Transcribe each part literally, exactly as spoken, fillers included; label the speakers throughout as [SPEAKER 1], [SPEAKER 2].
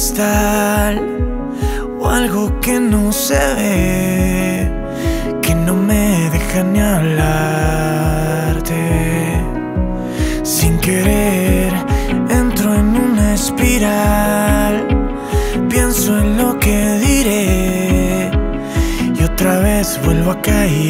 [SPEAKER 1] cristal o algo que no se ve, que no me deja ni hablarte. Sin querer entro en una espiral, pienso en lo que diré y otra vez vuelvo a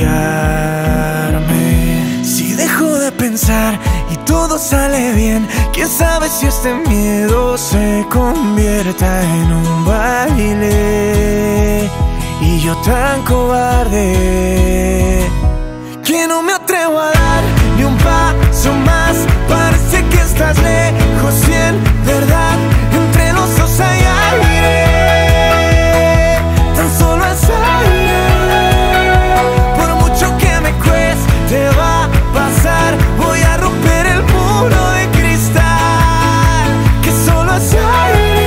[SPEAKER 1] callarme. Si dejo de pensar y todo sale bien, quién sabe si este miedo se convierta en un baile. Y yo tan cobarde que no me atrevo a dar ni un paso más. Parece que estás lejos y en verdad entre los dos hay aire. Tan solo es aire. Por mucho que me cueste va a pasar. Voy a romper el muro de cristal, que solo es aire.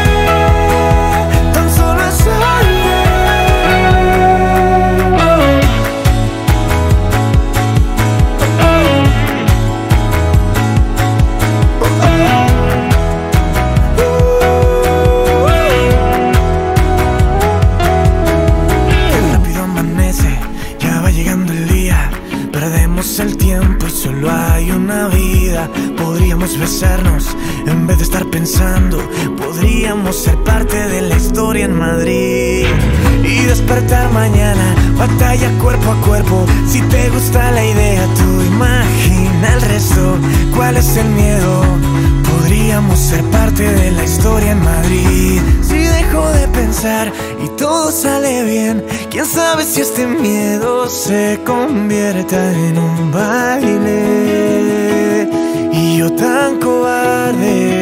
[SPEAKER 1] Tan solo es aire. El tiempo y solo hay una vida. Podríamos besarnos en vez de estar pensando. Podríamos ser parte de la historia en Madrid y despertar mañana, batalla cuerpo a cuerpo. Si te gusta la idea, tú imagina el resto. ¿Cuál es el miedo? Podríamos ser parte de la historia en Madrid. Si dejo de pensar y todo sale bien, quién sabe si este miedo se convierta en un baile. Y yo tan cobarde